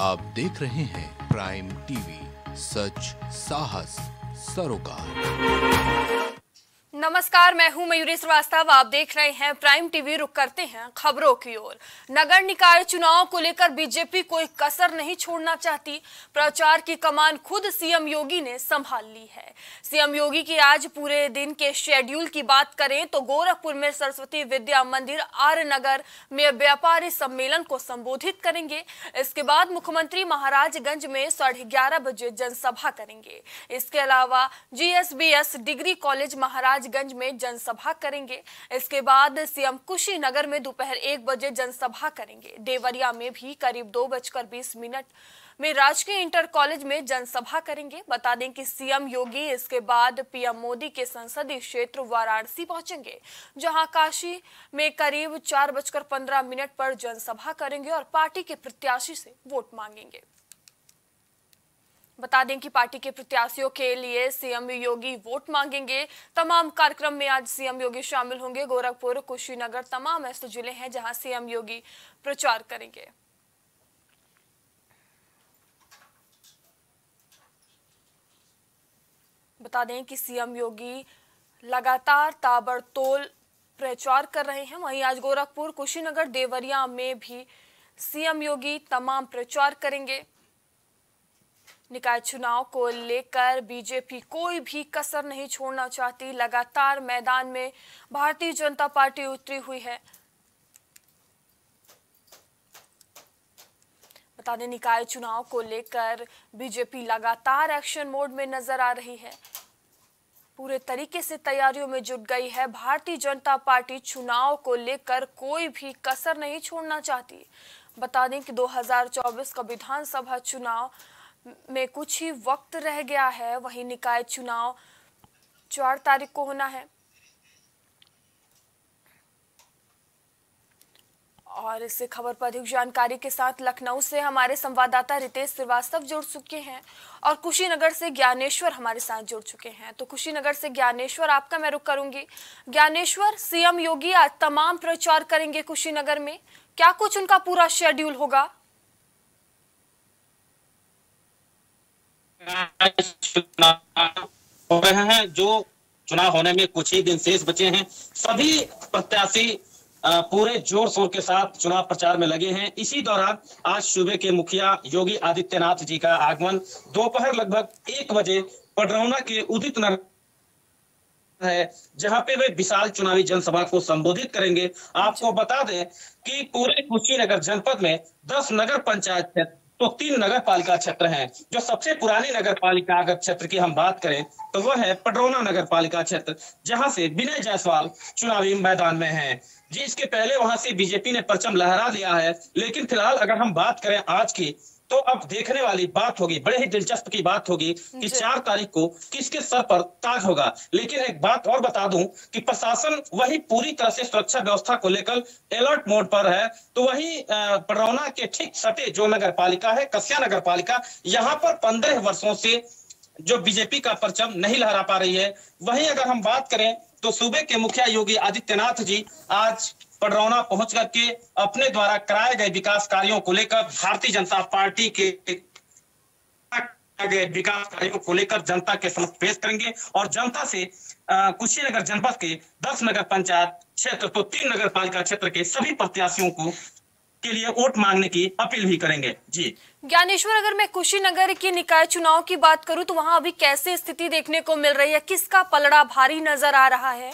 आप देख रहे हैं प्राइम टीवी, सच साहस सरोकार। नमस्कार, मैं हूं मयूरी श्रीवास्तव। आप देख रहे हैं प्राइम टीवी। रुक करते हैं खबरों की ओर। नगर निकाय चुनाव को लेकर बीजेपी कोई कसर नहीं छोड़ना चाहती। प्रचार की कमान खुद सीएम योगी ने संभाल ली है। सीएम योगी की आज पूरे दिन के शेड्यूल की बात करें तो गोरखपुर में सरस्वती विद्या मंदिर आर नगर में व्यापारी सम्मेलन को संबोधित करेंगे। इसके बाद मुख्यमंत्री महाराजगंज में 11:30 बजे जनसभा करेंगे। इसके अलावा जीएसबीएस डिग्री कॉलेज महाराजगंज में जनसभा करेंगे। इसके बाद सीएम कुशीनगर में दोपहर 1 बजे जनसभा करेंगे। देवरिया में भी करीब 2:20 में राजकीय इंटर कॉलेज में जनसभा करेंगे। बता दें कि सीएम योगी इसके बाद पीएम मोदी के संसदीय क्षेत्र वाराणसी पहुंचेंगे, जहां काशी में करीब 4:15 पर जनसभा करेंगे और पार्टी के प्रत्याशी से वोट मांगेंगे। बता दें कि पार्टी के प्रत्याशियों के लिए सीएम योगी वोट मांगेंगे। तमाम कार्यक्रम में आज सीएम योगी शामिल होंगे। गोरखपुर, कुशीनगर तमाम ऐसे जिले हैं जहां सीएम योगी प्रचार करेंगे। बता दें कि सीएम योगी लगातार ताबड़तोड़ प्रचार कर रहे हैं। वहीं आज गोरखपुर, कुशीनगर, देवरिया में भी सीएम योगी तमाम प्रचार करेंगे। निकाय चुनाव को लेकर बीजेपी कोई भी कसर नहीं छोड़ना चाहती। लगातार मैदान में भारतीय जनता पार्टी उतरी हुई है। बता दें, निकाय चुनाव को लेकर बीजेपी लगातार एक्शन मोड में नजर आ रही है। पूरे तरीके से तैयारियों में जुट गई है। भारतीय जनता पार्टी चुनाव को लेकर कोई भी कसर नहीं छोड़ना चाहती। बता दें कि 2024 का विधानसभा चुनाव में कुछ ही वक्त रह गया है। वहीं निकाय चुनाव 4 तारीख को होना है। और इस खबर पर अधिक जानकारी के साथ लखनऊ से हमारे संवाददाता रितेश श्रीवास्तव जुड़ चुके हैं और कुशीनगर से ज्ञानेश्वर हमारे साथ जुड़ चुके हैं। तो कुशीनगर से ज्ञानेश्वर, आपका मैं रुख करूंगी। ज्ञानेश्वर, सीएम योगी आज तमाम प्रचार करेंगे कुशीनगर में, क्या कुछ उनका पूरा शेड्यूल होगा? हो रहे हैं, जो चुनाव होने में कुछ ही दिन शेष बचे हैं। सभी प्रत्याशी पूरे जोर शोर के साथ चुनाव प्रचार में लगे हैं। इसी दौरान आज सूबे के मुखिया योगी आदित्यनाथ जी का आगमन दोपहर लगभग 1 बजे पडरौना के उदित नगर है, जहां पे वे विशाल चुनावी जनसभा को संबोधित करेंगे। आपको बता दें कि पूरे कुशीनगर जनपद में 10 नगर पंचायत क्षेत्र तो 3 नगर पालिका क्षेत्र हैं। जो सबसे पुरानी नगर पालिका अगर क्षेत्र की हम बात करें तो वह है पडरौना नगर पालिका क्षेत्र, जहां से विनय जायसवाल चुनावी मैदान में हैं। जी, इसके पहले वहां से बीजेपी ने परचम लहरा लिया है। लेकिन फिलहाल अगर हम बात करें आज की, तो अब देखने वाली बात होगी, बड़े ही दिलचस्प की बात होगी कि 4 तारीख को किसके सर पर ताज होगा। लेकिन एक बात और बता दूं कि प्रशासन वही पूरी तरह से सुरक्षा व्यवस्था को लेकर अलर्ट मोड पर है। तो वही पडरौना के ठीक सटे जो नगर पालिका है, कस्या नगर पालिका, यहाँ पर 15 वर्षों से जो बीजेपी का परचम नहीं लहरा पा रही है। वहीं अगर हम बात करें तो सूबे के मुखिया योगी आदित्यनाथ जी आज पडरौना पहुंच करके अपने द्वारा कराए गए विकास कार्यों को लेकर भारतीय जनता पार्टी के विकास कार्यों को लेकर जनता के समक्ष पेश करेंगे और जनता से कुशीनगर जनपद के 10 नगर पंचायत क्षेत्र तो 3 नगर पालिका क्षेत्र के सभी प्रत्याशियों को के लिए वोट मांगने की अपील भी करेंगे। जी ज्ञानेश्वर, अगर मैं कुशीनगर के निकाय चुनाव की बात करूं तो वहां अभी कैसे स्थिति देखने को मिल रही है? किसका पलड़ा भारी नजर आ रहा है?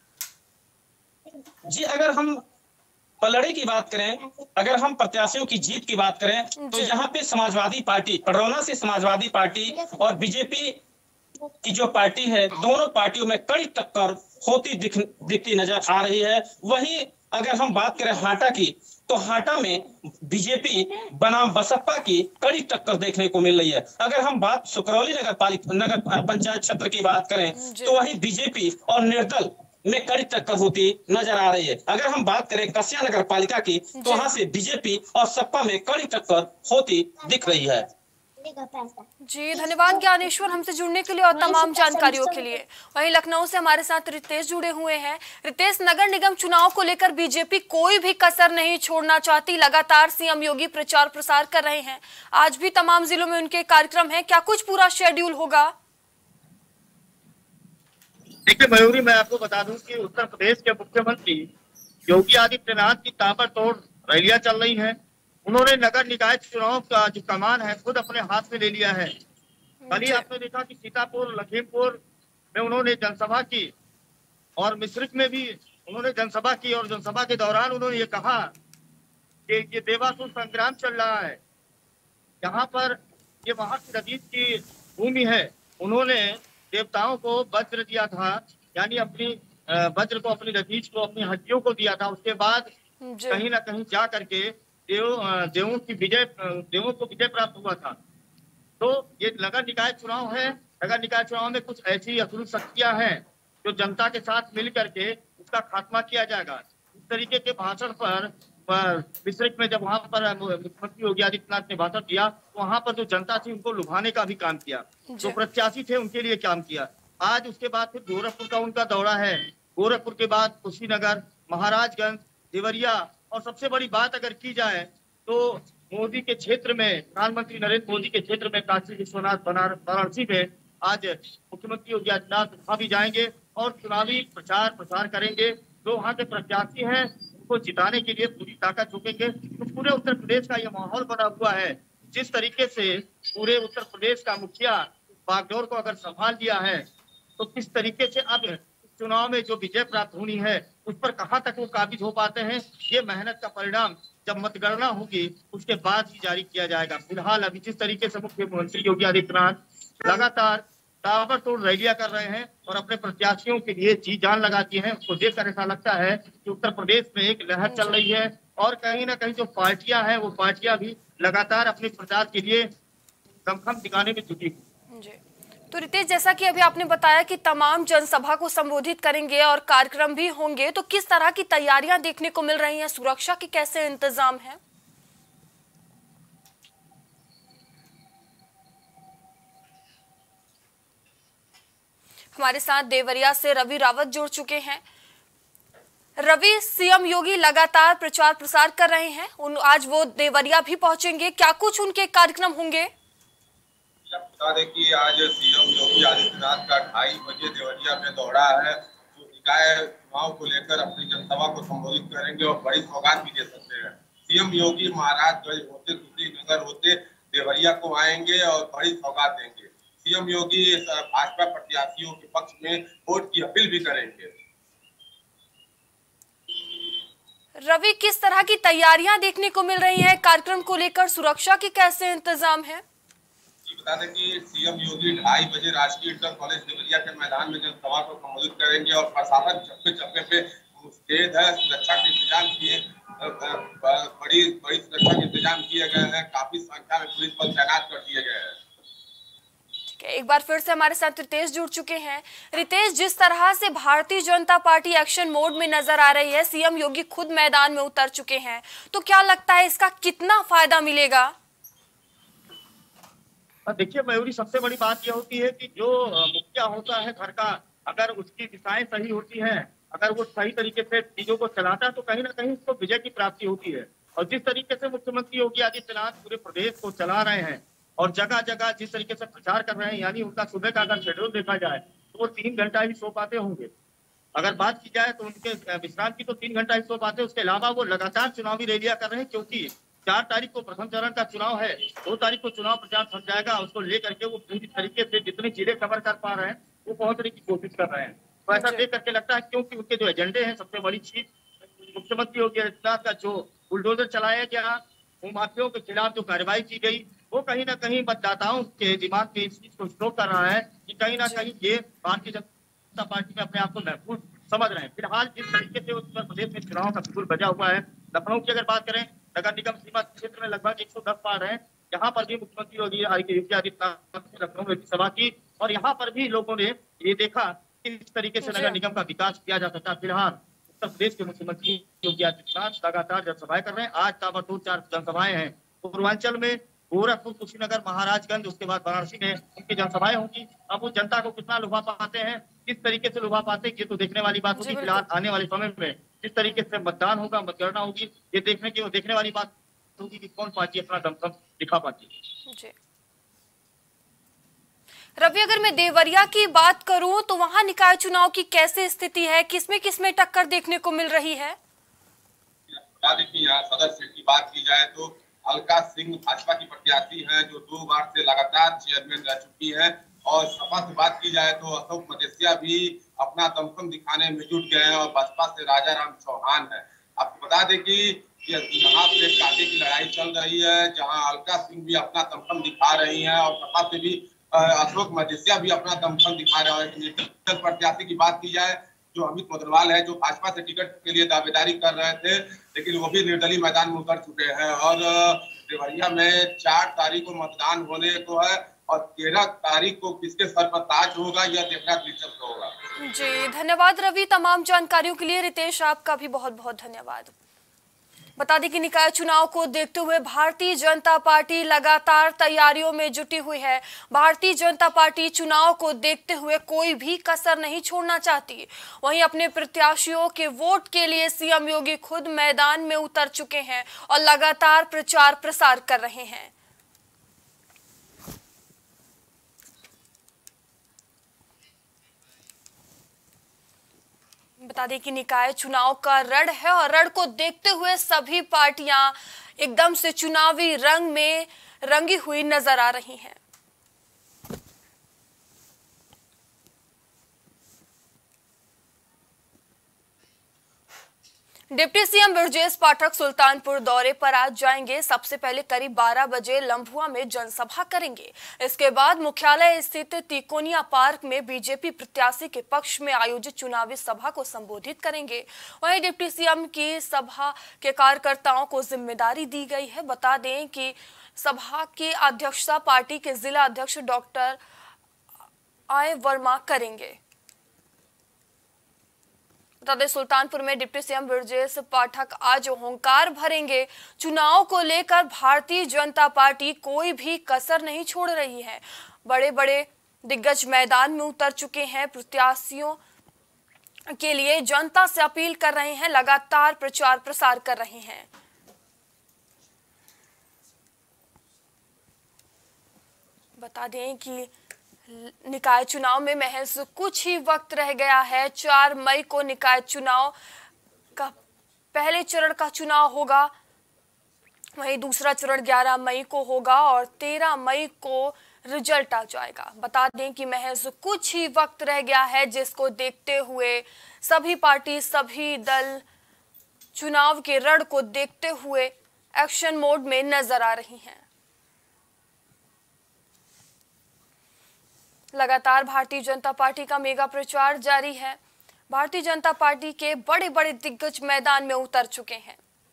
जी, अगर हम पलड़े की बात करें, अगर हम प्रत्याशियों की जीत की बात करें तो यहाँ पे समाजवादी पार्टी, पडरौना से समाजवादी पार्टी और बीजेपी की जो पार्टी है, दोनों पार्टियों में कड़ी टक्कर होती दिखती नजर आ रही है। वहीं अगर हम बात करें हाटा की, तो हाटा में बीजेपी बनाम बसपा की कड़ी टक्कर देखने को मिल रही है। अगर हम बात सुकरौली नगर पंचायत क्षेत्र की बात करें तो वहीं बीजेपी और निर्दल में कड़ी टक्कर होती नजर आ रही है। अगर हम बात करें कस्या नगर पालिका की, तो वहां से बीजेपी और सपा में कड़ी टक्कर होती दिख रही है। जी धन्यवाद ज्ञानेश्वर, हमसे जुड़ने के लिए और तमाम जानकारियों के लिए। वहीं लखनऊ से हमारे साथ रितेश जुड़े हुए हैं। रितेश, नगर निगम चुनाव को लेकर बीजेपी कोई भी कसर नहीं छोड़ना चाहती, लगातार सीएम योगी प्रचार प्रसार कर रहे हैं। आज भी तमाम जिलों में उनके कार्यक्रम है, क्या कुछ पूरा शेड्यूल होगा? देखिए मयूरी, मैं आपको बता दूं कि उत्तर प्रदेश के मुख्यमंत्री योगी आदित्यनाथ की ताबड़तोड़ रैलियां चल रही हैं। उन्होंने नगर निकाय चुनाव का जो कमान है खुद अपने हाथ में ले लिया है। कल ही आपने देखा कि सीतापुर, लखीमपुर में उन्होंने जनसभा की और मिश्रिख में भी उन्होंने जनसभा की और जनसभा के दौरान उन्होंने ये कहा कि ये देवासुर संग्राम चल रहा है, यहाँ पर ये महाराष्ट्र रजीत की भूमि है। उन्होंने देवताओं को वज्र दिया था, यानी अपनी वज्र को, अपनी रजीज को, अपनी हड्डियों को दिया था। उसके बाद कहीं ना कहीं जा करके देवों को विजय प्राप्त हुआ था। तो ये नगर निकाय चुनाव है। नगर निकाय चुनाव में कुछ ऐसी अतुल शक्तियां हैं जो जनता के साथ मिल करके उसका खात्मा किया जाएगा। इस तरीके के भाषण पर मिश्रिख में जब वहां पर मुख्यमंत्री योगी आदित्यनाथ ने भाषण दिया तो वहां पर जो जनता थी उनको लुभाने का भी काम किया, जो प्रत्याशी थे उनके लिए काम किया। आज उसके बाद फिर गोरखपुर का उनका दौरा है। गोरखपुर के बाद कुशीनगर, महाराजगंज, देवरिया और सबसे बड़ी बात अगर की जाए तो मोदी के क्षेत्र में, प्रधानमंत्री नरेंद्र मोदी के क्षेत्र में काशी विश्वनाथ वाराणसी में आज मुख्यमंत्री योगी आदित्यनाथ वहां भी जाएंगे और चुनावी प्रचार करेंगे। जो वहाँ के प्रत्याशी हैं उनको जिताने के लिए पूरी ताकत झोंकेंगे। तो पूरे उत्तर प्रदेश का ये माहौल बना हुआ है। जिस तरीके से पूरे उत्तर प्रदेश का मुखिया बागडोर को अगर संभाल लिया है तो किस तरीके से अब चुनाव में जो विजय प्राप्त होनी है उस पर कहां तक वो काबिज हो पाते हैं, ये मेहनत का परिणाम जब मतगणना होगी उसके बाद ही जारी किया जाएगा। फिलहाल अभी जिस तरीके से मुख्यमंत्री योगी आदित्यनाथ लगातार ताबड़तोड़ रैलियां कर रहे हैं और अपने प्रत्याशियों के लिए जी जान लगाती हैं, उसको देखकर ऐसा लगता है कि उत्तर प्रदेश में एक लहर चल रही है और कहीं ना कहीं जो पार्टियां हैं वो पार्टियां भी लगातार अपने प्रचार के लिए दमखम दिखाने में जुटी हुई। तो रितेश, जैसा कि अभी आपने बताया कि तमाम जनसभा को संबोधित करेंगे और कार्यक्रम भी होंगे, तो किस तरह की तैयारियां देखने को मिल रही हैं? सुरक्षा के कैसे इंतजाम हैं? हमारे साथ देवरिया से रवि रावत जुड़ चुके हैं। रवि, सीएम योगी लगातार प्रचार प्रसार कर रहे हैं, आज वो देवरिया भी पहुंचेंगे, क्या कुछ उनके कार्यक्रम होंगे? बता दें कि आज सीएम योगी आदित्यनाथ का 2:30 बजे देवरिया में दौरा है, जो निकाय चुनाव को लेकर अपनी जनसभा को संबोधित करेंगे और बड़ी सौगात भी दे सकते हैं। सीएम योगी महाराजगंज होते, कुशीनगर होते देवरिया को आएंगे और बड़ी सौगात देंगे। सीएम योगी भाजपा प्रत्याशियों के पक्ष में वोट की अपील भी करेंगे। रवि, किस तरह की तैयारियां देखने को मिल रही हैं कार्यक्रम को लेकर? सुरक्षा के कैसे इंतजाम है? बता दें कि सीएम योगी 2:30 बजे राजकीय इंटर कॉलेज देवरिया के मैदान में जनसभा को संबोधित करेंगे और प्रशासन चप्पे पे मुस्तैद है। सुरक्षा के इंतजाम किए, बड़ी सुरक्षा के इंतजाम किए गए हैं। काफी संख्या में पुलिस बल तैनात कर दिए गए हैं। एक बार फिर से हमारे साथ रितेश जुड़ चुके हैं। रितेश, जिस तरह से Bharatiya Janata party action mode में नजर आ रही है, सीएम योगी खुद मैदान में उतर चुके हैं, तो क्या लगता है इसका कितना फायदा मिलेगा? देखिए मयूरी, सबसे बड़ी बात यह होती है कि जो मुखिया होता है घर का, अगर उसकी दिशाएं सही होती हैं, अगर वो सही तरीके से चीजों को चलाता है तो कहीं ना कहीं उसको विजय की प्राप्ति होती है। और जिस तरीके से मुख्यमंत्री योगी आदित्यनाथ पूरे प्रदेश को चला रहे हैं और जगह जगह जिस तरीके से प्रचार कर रहे हैं, यानी उनका सुबह का अगर शेड्यूल देखा जाए तो वो 3 घंटा ही सो पाते होंगे। अगर बात की जाए तो उनके विश्राम की तो 3 घंटा ही सो पाते, उसके अलावा वो लगातार चुनावी रैलियां कर रहे हैं, क्योंकि 4 तारीख को प्रथम चरण का चुनाव है, 2 तारीख को चुनाव प्रचार थम जाएगा। उसको लेकर के वो पूरी तरीके से जितनी जिले कवर कर पा रहे हैं वो पहुंचने की कोशिश कर रहे हैं। तो ऐसा देख करके लगता है, क्योंकि उनके जो एजेंडे हैं, सबसे बड़ी चीज मुख्यमंत्री योगी आदित्यनाथ का जो बुलडोजर चलाया गया, भूमाफियों के खिलाफ जो कार्रवाई की गई, वो कहीं ना कहीं मतदाताओं के दिमाग में इस चीज को स्ट्रोक कर रहा है कि कहीं ना कहीं ये भारतीय जनता पार्टी में अपने आप को महफूज समझ रहे हैं। फिलहाल जिस तरीके से उत्तर प्रदेश में चुनाव का बिल्कुल बजा हुआ है, लखनऊ की अगर बात करें, नगर निगम सीमा क्षेत्र में लगभग 110 पार है। यहाँ पर भी मुख्यमंत्री योगी आदित्यनाथ ने लखनऊ में सभा की और यहाँ पर भी लोगों ने ये देखा कि इस तरीके से नगर निगम का विकास किया जा सकता है। फिलहाल उत्तर प्रदेश के मुख्यमंत्री योगी आदित्यनाथ लगातार जनसभाएं कर रहे हैं। आज ताबड़तोड़ 4 जनसभाएं हैं। पूर्वांचल में गोरखपुर, कुशीनगर, महाराजगंज, उसके बाद वाराणसी में उनकी जनसभाएं होंगी। अब वो जनता को कितना लुभा पाते हैं, किस तरीके से लुभा पाते हैं, ये तो देखने वाली बात होगी। फिलहाल आने वाले समय में किस तरीके से मतदान होगा, मतगणना होगी, ये देखने वाली बात होगी कि कौन पार्टी अपना दमखम दिखा पाती है। जी रवि, अगर मैं देवरिया की बात करूं तो वहां निकाय चुनाव की कैसे स्थिति है, किसमें टक्कर देखने को मिल रही है? देखिए, यहाँ सदर सीट की बात की जाए तो अलका सिंह भाजपा की प्रत्याशी हैं, जो 2 बार से लगातार चेयरमैन रह चुकी हैं। और सपा से बात की जाए तो अशोक मदेसिया भी अपना दमखम दिखाने में जुट गए हैं और बसपा से राजाराम चौहान है। आपको बता दें कि यहाँ पे कांटे की लड़ाई चल रही है, जहाँ अलका सिंह भी अपना दमखम दिखा रही है और सपा से भी अशोक मदेसिया भी अपना दमखम दिखा रहे हैं। प्रत्याशी की बात की जाए जो अमित मोदरवाल है, जो भाजपा से टिकट के लिए दावेदारी कर रहे थे, लेकिन वो भी निर्दलीय मैदान में उतर चुके हैं। और देवरिया में 4 तारीख को मतदान होने को है और 13 तारीख को किसके सर पर ताज होगा, यह देखना दिलचस्प होगा। जी धन्यवाद रवि, तमाम जानकारियों के लिए। रितेश, आपका भी बहुत बहुत धन्यवाद। बता दें कि निकाय चुनाव को देखते हुए भारतीय जनता पार्टी लगातार तैयारियों में जुटी हुई है। भारतीय जनता पार्टी चुनाव को देखते हुए कोई भी कसर नहीं छोड़ना चाहती। वहीं अपने प्रत्याशियों के वोट के लिए सीएम योगी खुद मैदान में उतर चुके हैं और लगातार प्रचार प्रसार कर रहे हैं। बता दें कि निकाय चुनाव का रण है और रण को देखते हुए सभी पार्टियां एकदम से चुनावी रंग में रंगी हुई नजर आ रही हैं। डिप्टी सीएम ब्रजेश पाठक सुल्तानपुर दौरे पर आज जाएंगे। सबसे पहले करीब 12 बजे लम्भुआ में जनसभा करेंगे। इसके बाद मुख्यालय स्थित तिकोनिया पार्क में बीजेपी प्रत्याशी के पक्ष में आयोजित चुनावी सभा को संबोधित करेंगे। वहीं डिप्टी सीएम की सभा के कार्यकर्ताओं को जिम्मेदारी दी गई है। बता दें कि सभा की अध्यक्षता पार्टी के जिला अध्यक्ष डॉक्टर आय वर्मा करेंगे। बता दें सुल्तानपुर में डिप्टी सीएम ब्रजेश पाठक आज हुंकार भरेंगे। चुनाव को लेकर भारतीय जनता पार्टी कोई भी कसर नहीं छोड़ रही है। बड़े बड़े दिग्गज मैदान में उतर चुके हैं। प्रत्याशियों के लिए जनता से अपील कर रहे हैं, लगातार प्रचार प्रसार कर रहे हैं। बता दें कि निकाय चुनाव में महज कुछ ही वक्त रह गया है। 4 मई को निकाय चुनाव का पहले चरण का चुनाव होगा। वहीं दूसरा चरण 11 मई को होगा और 13 मई को रिजल्ट आ जाएगा। बता दें कि महज कुछ ही वक्त रह गया है, जिसको देखते हुए सभी पार्टी, सभी दल चुनाव के रण को देखते हुए एक्शन मोड में नजर आ रही हैं। लगातार भारतीय जनता पार्टी का मेगा प्रचार जारी है। भारतीय जनता पार्टी के बड़े बड़े दिग्गज मैदान में उतर चुके हैं।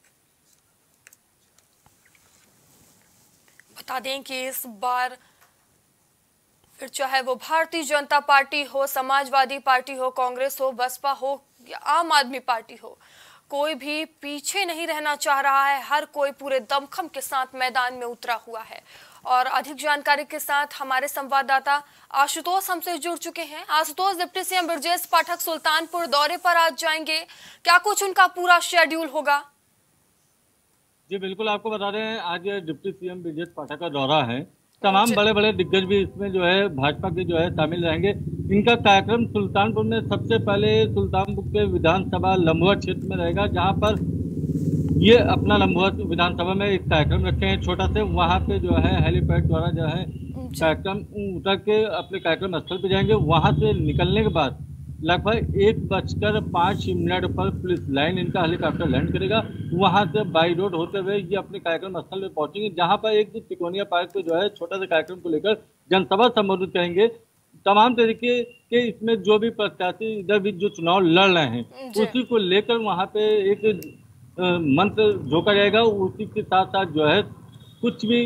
बता दें कि इस बार फिर चाहे वो भारतीय जनता पार्टी हो, समाजवादी पार्टी हो, कांग्रेस हो, बसपा हो या आम आदमी पार्टी हो, कोई भी पीछे नहीं रहना चाह रहा है। हर कोई पूरे दमखम के साथ मैदान में उतरा हुआ है। और अधिक जानकारी के साथ हमारे संवाददाता आशुतोष हमसे जुड़ चुके हैं। आशुतोष, डिप्टी सीएम ब्रजेश पाठक सुल्तानपुर दौरे पर आज जाएंगे, क्या कुछ उनका पूरा शेड्यूल होगा? जी बिल्कुल, आपको बता रहे हैं आज डिप्टी सीएम ब्रजेश पाठक का दौरा है। तमाम बड़े बड़े दिग्गज भी इसमें जो है भाजपा के जो है शामिल रहेंगे। इनका कार्यक्रम सुल्तानपुर में सबसे पहले सुल्तानपुर के विधानसभा लम्भुआ क्षेत्र में रहेगा, जहां पर ये अपना लम्भुआ विधानसभा में एक कार्यक्रम रखे हैं छोटा से। वहां पे जो है हेलीपैड द्वारा जो है कार्यक्रम उतर के अपने कार्यक्रम स्थल पे जाएंगे। वहां से निकलने के बाद लगभग 1:05 पर पुलिस लाइन इनका हेलीकॉप्टर लैंड करेगा। वहां से बाई रोड होते हुए ये अपने कार्यक्रम स्थल पे पहुंचेंगे, जहां पर एक तिकोनिया पार्क पे जो है छोटा सा कार्यक्रम को लेकर जनसभा संबोधित करेंगे। तमाम तरीके के इसमें जो भी प्रत्याशी इधर भी जो चुनाव लड़ रहे हैं उसी को लेकर वहां पे एक मंत्र झोंका जाएगा। उसी के साथ साथ जो है कुछ भी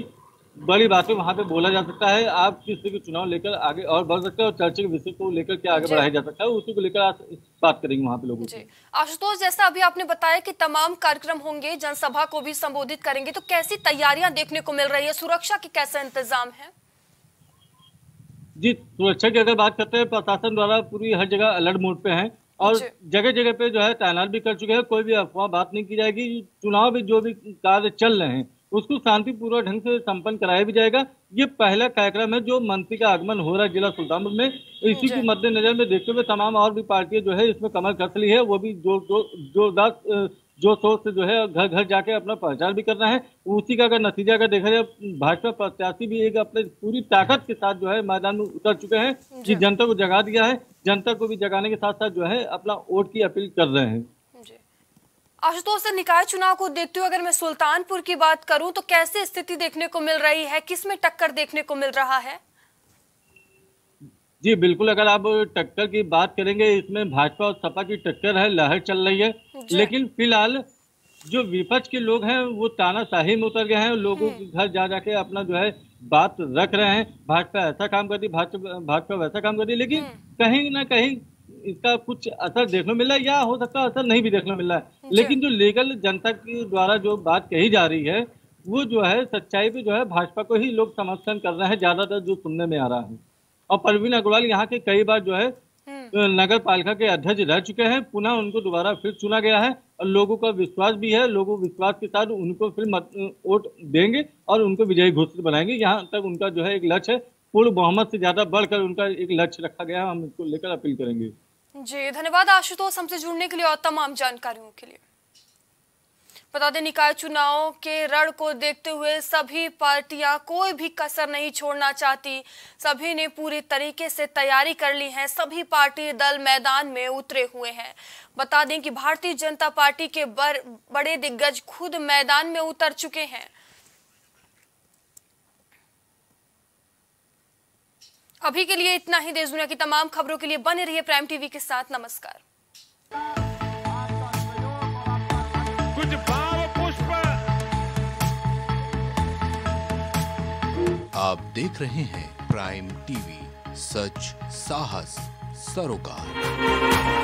बड़ी बातें वहाँ पे बोला जा सकता है। आप किसी भी चुनाव लेकर आगे और बढ़ सकते हैं और चर्चा के विषय को लेकर के आगे बढ़ाया जा सकता है, उसी को लेकर आज बात करेंगे वहाँ पे लोगों से। आशुतोष, जैसा अभी आपने बताया कि तमाम कार्यक्रम होंगे, जनसभा को भी संबोधित करेंगे, तो कैसी तैयारियां देखने को मिल रही है, सुरक्षा के कैसा इंतजाम है? जी, सुरक्षा की अगर बात करते हैं, प्रशासन द्वारा पूरी हर जगह अलर्ट मोड पे है और जगह जगह पे जो है तैनात भी कर चुके हैं। कोई भी अफवाह बात नहीं की जाएगी। चुनाव में जो भी कार्य चल रहे हैं उसको शांतिपूर्वक ढंग से संपन्न कराया भी जाएगा। ये पहला कार्यक्रम है जो मंत्री का आगमन हो रहा है जिला सुल्तानपुर में। इसी को मद्देनजर में देखते हुए तमाम और भी पार्टियां जो है इसमें कमर कस ली है, वो भी जोरदार जो शोर से जो है घर घर जाके अपना प्रचार भी कर रहे हैं। उसी का अगर नतीजा अगर देखा जाए, भाजपा प्रत्याशी भी एक अपने पूरी ताकत के साथ जो है मैदान में उतर चुके हैं कि जनता को जगा दिया है। जनता को भी जगाने के साथ साथ जो है अपना वोट की अपील कर रहे हैं। आशुतोष, निकाय चुनाव को देखते हुए अगर मैं सुल्तानपुर की बात करूं तो कैसे स्थिति देखने को मिल रही है, किसमें टक्कर देखने को मिल रहा है? जी बिल्कुल, अगर आप टक्कर की बात करेंगे, इसमें भाजपा और सपा की टक्कर है, लहर चल रही है। लेकिन फिलहाल जो विपक्ष के लोग हैं वो तानाशाही में उतर गए हैं, लोगों के घर जा जाके अपना जो है बात रख रहे हैं। भाजपा ऐसा काम कर दी, भाजपा वैसा काम कर दी, लेकिन कहीं ना कहीं इसका कुछ असर देखने मिल रहा है, या हो सकता है असर नहीं भी देखने मिल रहा है। लेकिन जो लीगल जनता के द्वारा जो बात कही जा रही है वो जो है सच्चाई पे जो है भाजपा को ही लोग समर्थन कर रहे हैं, ज्यादातर जो सुनने में आ रहा है। और परवीन अग्रवाल यहाँ के कई बार जो है नगर पालिका के अध्यक्ष रह चुके हैं, पुनः उनको दोबारा फिर चुना गया है और लोगों का विश्वास भी है। लोगों विश्वास के साथ उनको फिर वोट देंगे और उनको विजयी घोषित बनाएंगे। यहाँ तक उनका जो है एक लक्ष्य है, पूर्ण बहुमत से ज्यादा बढ़कर उनका एक लक्ष्य रखा गया है। हम इसको लेकर अपील करेंगे। जी धन्यवाद आशुतोष, हमसे जुड़ने के लिए और तमाम जानकारियों के लिए। बता दें, निकाय चुनाव के रण को देखते हुए सभी पार्टियां कोई भी कसर नहीं छोड़ना चाहती। सभी ने पूरी तरीके से तैयारी कर ली है, सभी पार्टी दल मैदान में उतरे हुए हैं। बता दें कि भारतीय जनता पार्टी के बड़े दिग्गज खुद मैदान में उतर चुके हैं। अभी के लिए इतना ही। देश दुनिया की तमाम खबरों के लिए बने रहिए प्राइम टीवी के साथ। नमस्कार। कुछ भाव पुष्प। आप देख रहे हैं प्राइम टीवी, सच साहस सरोकार।